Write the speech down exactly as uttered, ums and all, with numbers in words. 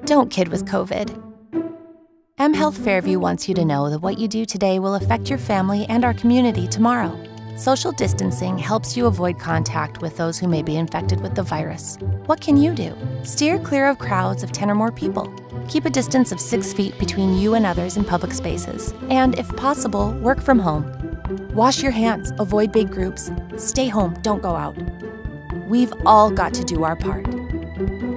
Don't kid with COVID. M Health Fairview wants you to know that what you do today will affect your family and our community tomorrow. Social distancing helps you avoid contact with those who may be infected with the virus. What can you do? Steer clear of crowds of ten or more people. Keep a distance of six feet between you and others in public spaces. And if possible, work from home. Wash your hands, avoid big groups. Stay home, don't go out. We've all got to do our part.